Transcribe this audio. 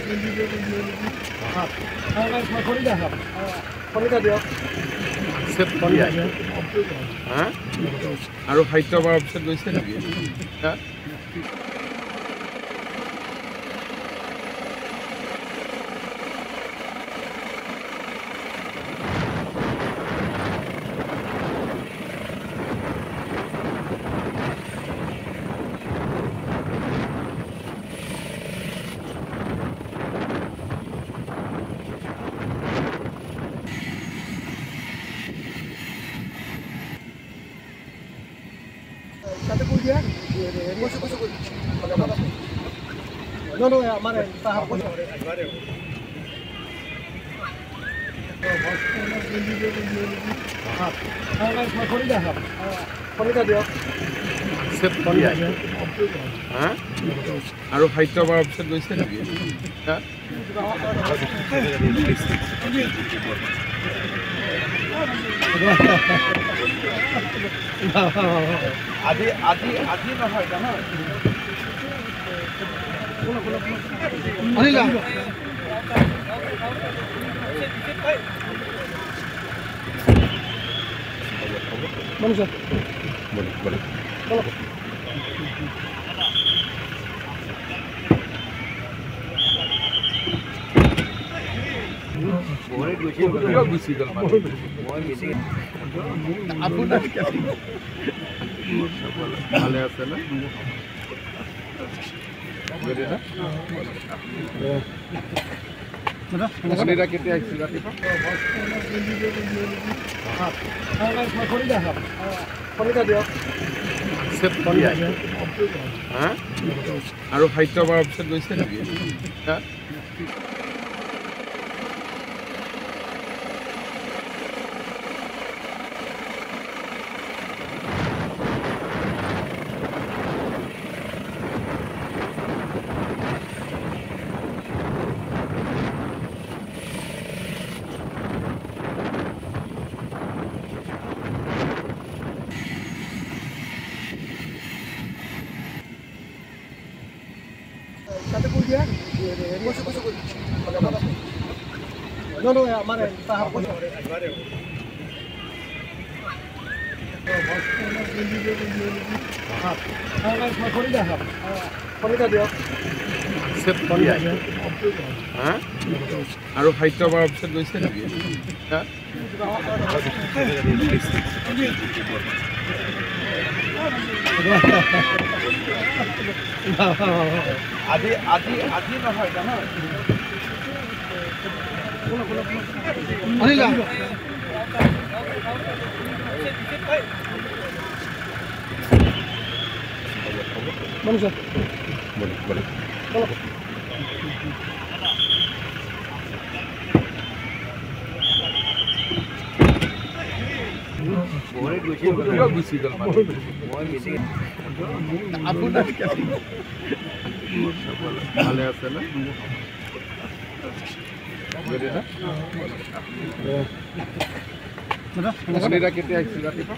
আৰু সাহিত্য সভাৰ অফিচত গৈছে নেকি? No, hamaरे साहब को আৰু সাহিত্য সভাৰ অফিচত গৈছে নেকি? আজি নহয় জানো अनिला मनुष्य बोले गुसी गल ভালে আছে না মন্দিৰা কেতিয়া আহিছিল ৰাতিপুৱা? আৰু সাহিত্য সভাৰ অফিচত গৈছে নেকি? No, hamaरे साहब को আৰু সাহিত্য সভাৰ অফিচত গৈছে নেকি? আজি নহয় জানো अनिला मनुष्य बोले गुसी गल ভালে আছে না মন্দিৰা কেতিয়া আহিছিল ৰাতিপুৱা?